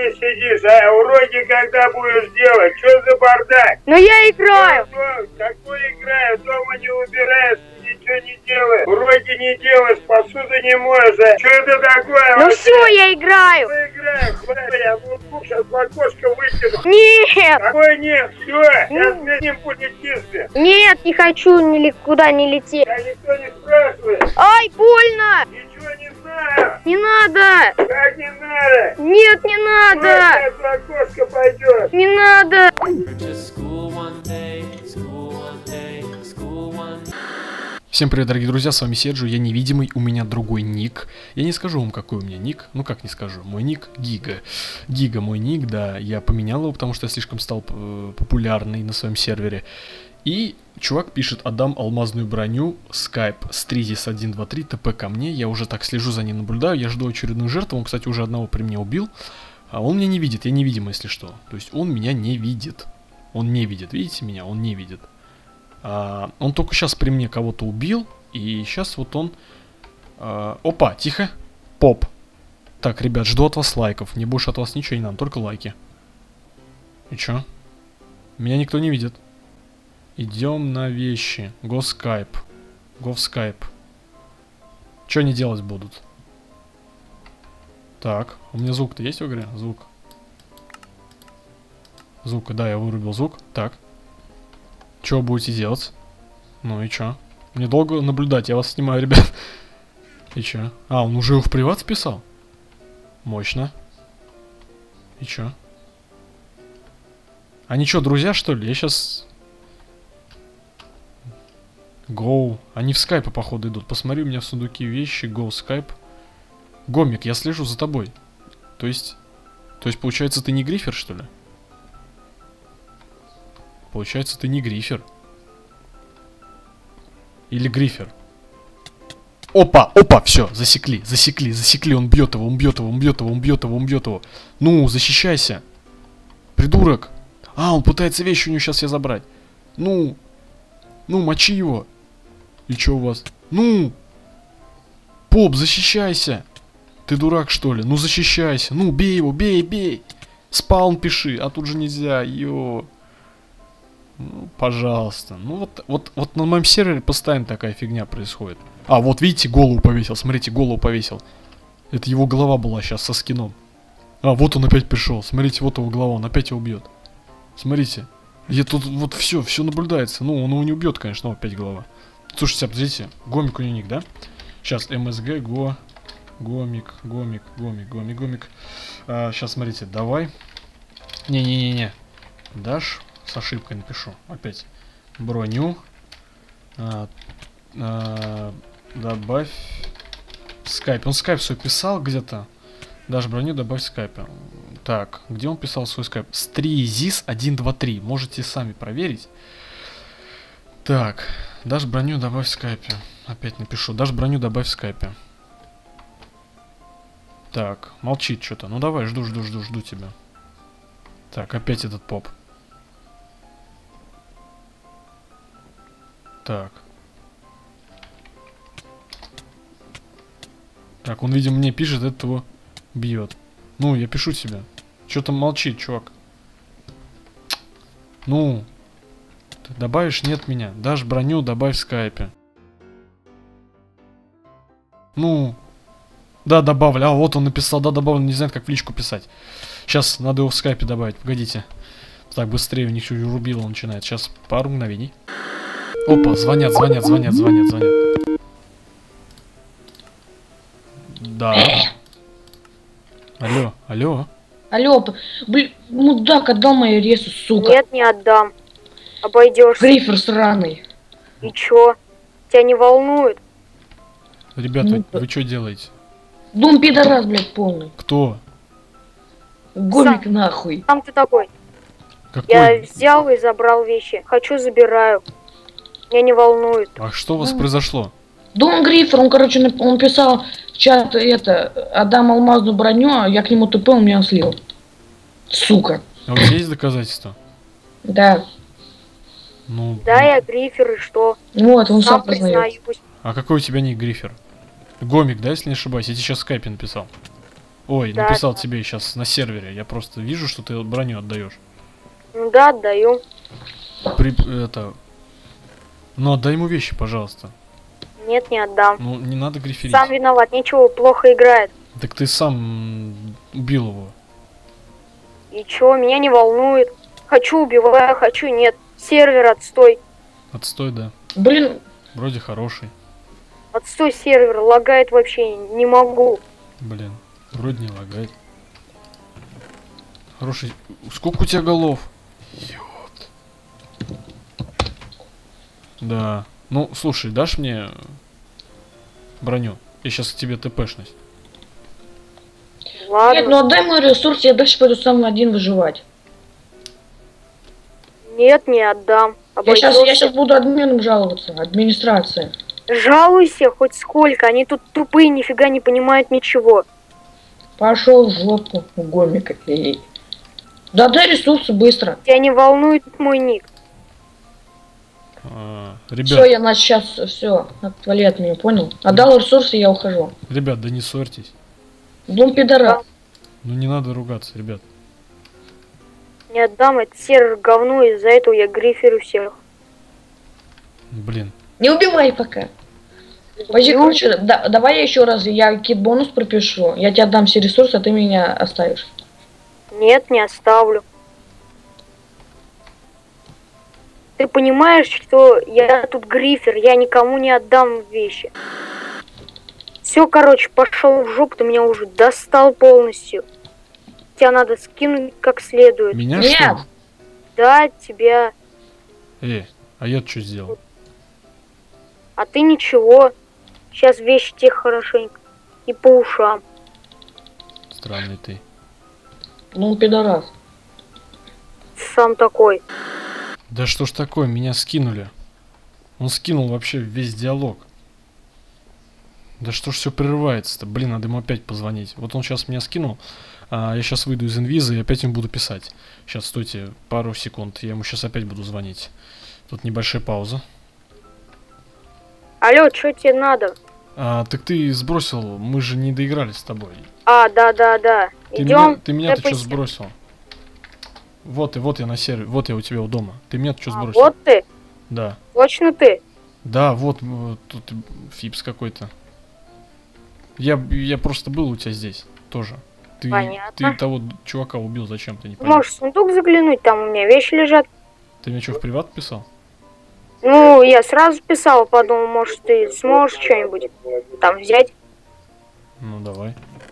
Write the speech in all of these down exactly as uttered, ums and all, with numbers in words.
не сидишь, а уроки когда будешь делать? Что за бардак? Ну я играю. Ну, какой играю? Дома не убираешь, ничего не делаешь. Уроки не делаешь, посуду не моешь. А что это такое? Ну вообще? все, я играю. Что играю? Хватит, я ноутбук сейчас в окошко выкину. Нет. Какой нет? Все, сейчас с ним будет чисто. Нет, не хочу никуда не лететь. Я никто не спрашивает. Ай, больно. Ничего не знаю. Не надо. Как не надо? Нет, не надо. Сейчас в окошко пойдет. Не надо. Всем привет, дорогие друзья, с вами Серджио, я невидимый, у меня другой ник. Я не скажу вам, какой у меня ник, ну как не скажу, мой ник Гига. Гига мой ник, да, я поменял его, потому что я слишком стал э, популярный на своем сервере. И чувак пишет: отдам алмазную броню, скайп, стризис один два три, ТП ко мне, я уже так слежу за ним, наблюдаю, я жду очередную жертву, он, кстати, уже одного при мне убил. А он меня не видит, я невидимый, если что, то есть он меня не видит, он не видит, видите меня, он не видит. А, он только сейчас при мне кого-то убил, и сейчас вот он... А, опа, тихо. Поп. Так, ребят, жду от вас лайков. Мне больше от вас ничего не надо, только лайки. И чё? Меня никто не видит. Идем на вещи. Го скайп. Го в скайп. Чё они делать будут? Так, у меня звук-то есть в игре? Звук. Звук, да, я вырубил звук. Так. Что будете делать? Ну и чё? Мне долго наблюдать, я вас снимаю, ребят. И чё? А, он уже в приват списал? Мощно. И чё? Они чё, друзья, что ли? Я сейчас... Гоу. Они в скайпе, походу, идут. Посмотри, у меня в сундуке вещи. Гоу, скайп. Гомик, я слежу за тобой. То есть... То есть, получается, ты не грифер, что ли? Получается, ты не грифер. Или грифер. Опа, опа, все, засекли, засекли, засекли. Он бьет его, он бьет его, он бьет его, он бьет его, он бьет его. Ну, защищайся. Придурок. А, он пытается вещи у него сейчас я забрать. Ну. Ну, мочи его. И что у вас? Ну. Поп, защищайся. Ты дурак, что ли? Ну, защищайся. Ну, бей его, бей, бей. Спаун пиши, а тут же нельзя, йо. Ну, пожалуйста. Ну вот, вот, вот на моем сервере постоянно такая фигня происходит. А, вот видите, голову повесил. Смотрите, голову повесил. Это его голова была сейчас со скином. А, вот он опять пришел. Смотрите, вот его голова, он опять его убьет. Смотрите. Я тут вот все, все наблюдается. Ну, он его не убьет, конечно, опять голова. Слушайте, подождите, гомик у него ник, да? Сейчас, МСГ, го, гомик, гомик, гомик, гомик, гомик. А, сейчас, смотрите, давай. Не-не-не-не. Дашь? С ошибкой напишу. Опять. Броню. А, а, добавь. Скайп. Он скайп свой писал где-то. Даже броню добавь в скайпе. Так, где он писал свой скайп? стризис один два три. Можете сами проверить. Так. Дашь броню добавь в скайпе. Опять напишу. Дашь броню добавь в скайпе. Так. Молчит что-то. Ну давай, жду, жду, жду, жду тебя. Так, опять этот поп. Так. Так, он, видимо, мне пишет, этого бьет. Ну, я пишу тебе. Что там молчит, чувак? Ну. Ты добавишь? Нет меня. Дашь броню, добавь в скайпе. Ну. Да, добавлю. А, вот он написал, да, добавлю. Не знает, как в личку писать. Сейчас надо его в скайпе добавить. Погодите. Так, быстрее, у них чуть рубило начинает. Сейчас пару мгновений. Опа, звонят, звонят, звонят, звонят, звонят. Да. Алло, алло. Алло, блин, мудак, отдал мою ресу, сука. Нет, не отдам. Обойдешься. Грифер сраный. И чё? Тебя не волнует? Ребята, Ну, вы что делаете? Дом пидорас, блядь, полный. Кто? Гомик Сам. нахуй. Сам ты такой. Какой? Я взял и забрал вещи. Хочу, забираю. Меня не волнует. А что у вас Ну. произошло? Дом Грифер, он, короче, нап- он писал в чат, это, отдам алмазную броню, а я к нему тупо, он меня слил. Сука. А у тебя есть доказательства? Да. Ну, Да, я грифер, и что? Вот, он сам Сам признает. признаюсь. а какой у тебя ник грифер? Гомик, да, если не ошибаюсь? Я тебе сейчас в скайпе написал. Ой, Да, написал да. тебе сейчас на сервере. Я просто вижу, что ты броню отдаешь. Ну да, отдаю. При, это... Ну, отдай ему вещи, пожалуйста. Нет, не отдам. Ну, не надо гриферить. Сам виноват, ничего, плохо играет. Так ты сам м, убил его. И чё, меня не волнует. Хочу убиваю, хочу нет. Сервер отстой. Отстой, да. Блин, Вроде хороший. Отстой сервер, лагает вообще, не могу. Блин, вроде не лагает. Хороший. Сколько у тебя голов? Ёпт. Да. Ну, слушай, дашь мне броню? Я сейчас к тебе ТПшность. Ладно. нет, ну отдай мой ресурс, я дальше пойду сам один выживать. Нет, не отдам. Я сейчас, я Обойдётся. сейчас буду админом жаловаться, администрация. Жалуйся хоть сколько, они тут тупые, нифига не понимают ничего. Пошел в жопу, гомик. Эй. Да отдай ресурсы быстро. Тебя не волнует мой ник. А, Все, ребят, я нас сейчас все, отвали от меня, понял? Отдал ресурсы, я ухожу. ребят, да не ссорьтесь. Блин, пидорас. Ну не надо ругаться, ребят. Не отдам, это сервер говно, из-за этого я гриферю всех. Блин. Не убивай пока. Подожди, Ну, короче, да- давай я еще раз, я кит-бонус пропишу. Я тебе отдам все ресурсы, а ты меня оставишь. Нет, не оставлю. Ты понимаешь, что я тут грифер, я никому не отдам вещи. Все, короче, пошел в жопу, ты меня уже достал полностью. Тебя надо скинуть как следует. Меня Нет. что ли? Да, тебя. Э, а я что сделал? А ты ничего. Сейчас вещи тебе хорошенько. И по ушам. Странный ты. Ну, пидорас. Сам такой. Да что ж такое, меня скинули. Он скинул вообще весь диалог. Да что ж все прерывается-то? Блин, надо ему опять позвонить. Вот он сейчас меня скинул. А я сейчас выйду из инвиза и опять ему буду писать. Сейчас, стойте, пару секунд. Я ему сейчас опять буду звонить. Тут небольшая пауза. Алло, что тебе надо? А, так ты сбросил, мы же не доиграли с тобой. А, да, да, да. Ты меня, Идем. ты меня-то что сбросил? Вот и вот я на сервере, вот я у тебя у дома. Ты меня-то что А, сбросил? вот ты? Да. Точно ты? Да, вот, вот тут фипс какой-то. Я, я просто был у тебя здесь тоже. Ты, Понятно. ты того чувака убил зачем-то, не Ты понял. можешь в сундук заглянуть, там у меня вещи лежат. Ты мне что, в приват писал? Ну, я сразу писал, подумал, может, ты сможешь что-нибудь там взять. Ну давай.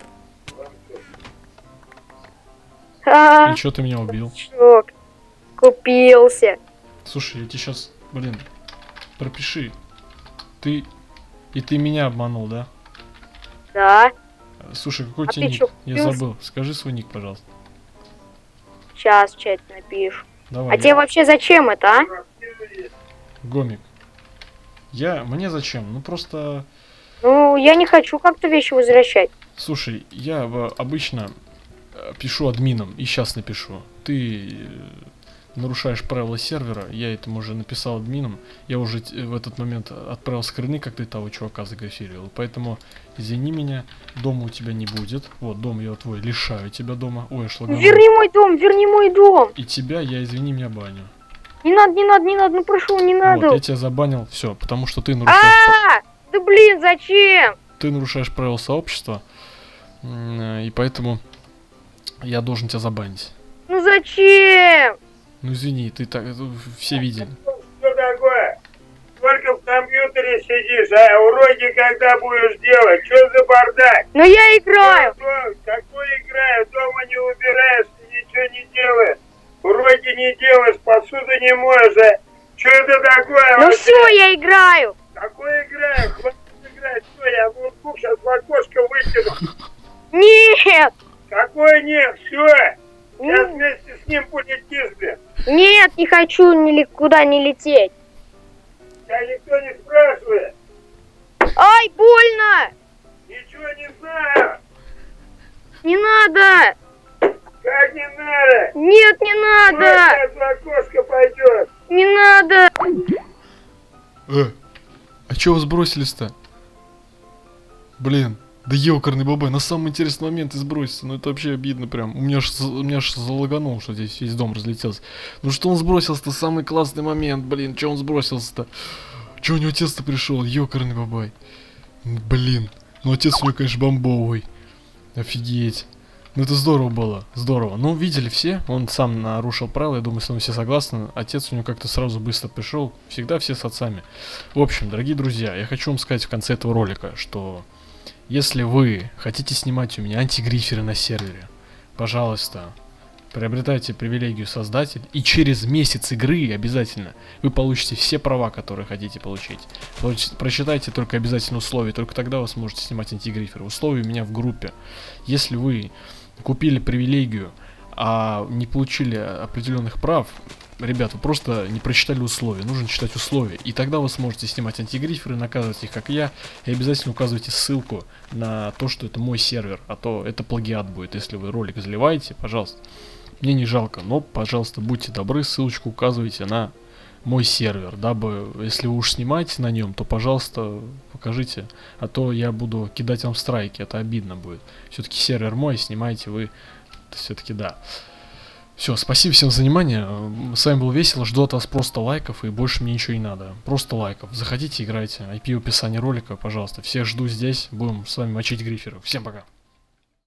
А, И что ты меня убил? шок. Купился. Слушай, я тебе сейчас, блин, пропиши. Ты и ты меня обманул, да? Да. Слушай, какой А у тебя ты ник? чё, Я купился? забыл. Скажи свой ник, пожалуйста. Сейчас в чате напишу. Давай. А тебе вообще зачем это, а? Гомик. Я, мне зачем? Ну просто, Ну, я не хочу как-то вещи возвращать. слушай, я э, обычно э, пишу админом, и сейчас напишу. Ты э, нарушаешь правила сервера, я этому уже написал админом, я уже т- в этот момент отправил скрины, как ты того чувака заграфировал, поэтому извини меня, дома у тебя не будет. Вот, дом я твой лишаю тебя дома. Ой, аж лаганул. Верни мой дом, верни мой дом. И тебя я, извини меня, баню. Не надо, не надо, не надо, ну прошу, не надо. Вот, я тебя забанил, все, потому что ты нарушаешь, А, да блин, зачем? ты нарушаешь правила сообщества, м, э, и поэтому я должен тебя забанить. Ну зачем? Ну извини, ты так, это все видели. Что такое? Только в компьютере сидишь, а уроки когда будешь делать? Что за бардак? Ну я играю. Дом- Какой играю? Дома не убираешь, ничего не делаешь. Уроки не делаешь, посуду не моешь, а? Что это такое? Ну вообще? все, я играю. Какой играю? Хватит играть. Что, я ноутбук сейчас в окошко выкину. Нет, Какой нет? Все. Сейчас н- вместе с ним полетишь, блин. нет, не хочу никуда не лететь. Тебя никто не спрашивает. Ай, больно. Ничего не знаю. Не надо. Как не надо? Нет, не надо. Сейчас в окошко пойдет. Не надо. Э, а чё вы сбросились-то? Блин, Да ёкарный бабай, на самый интересный момент и сбросится. Ну это вообще обидно прям. У меня аж, у меня аж залаганул, что здесь весь дом разлетелся. Ну что он сбросился-то? Самый классный момент, блин. Че он сбросился-то? Че у него отец-то пришел? Ёкарный бабай. Блин. Ну отец у него, конечно, бомбовый. Офигеть. Ну это здорово было, здорово. Ну, видели все, он сам нарушил правила, я думаю, с вами все согласны. Отец у него как-то сразу быстро пришел, всегда все с отцами. В общем, дорогие друзья, я хочу вам сказать в конце этого ролика, что если вы хотите снимать у меня антигриферы на сервере, пожалуйста, приобретайте привилегию создатель, и через месяц игры обязательно вы получите все права, которые хотите получить. Прочитайте только обязательно условия, только тогда вы сможете снимать антигриферы. Условия у меня в группе. Если вы купили привилегию, а не получили определенных прав, ребят, вы просто не прочитали условия. Нужно читать условия. И тогда вы сможете снимать антигриферы, наказывать их, как я. И обязательно указывайте ссылку на то, что это мой сервер. А то это плагиат будет. Если вы ролик заливаете, пожалуйста. Мне не жалко, но, пожалуйста, будьте добры, ссылочку указывайте на мой сервер, дабы, если вы уж снимаете на нем, то, пожалуйста, покажите, а то я буду кидать вам страйки, это обидно будет. Все-таки сервер мой, снимаете вы, все-таки да. Все, спасибо всем за внимание, с вами был Весело, жду от вас просто лайков, и больше мне ничего не надо, просто лайков. Заходите, играйте, ай пи в описании ролика, пожалуйста, всех жду здесь, будем с вами мочить гриферов. Всем пока.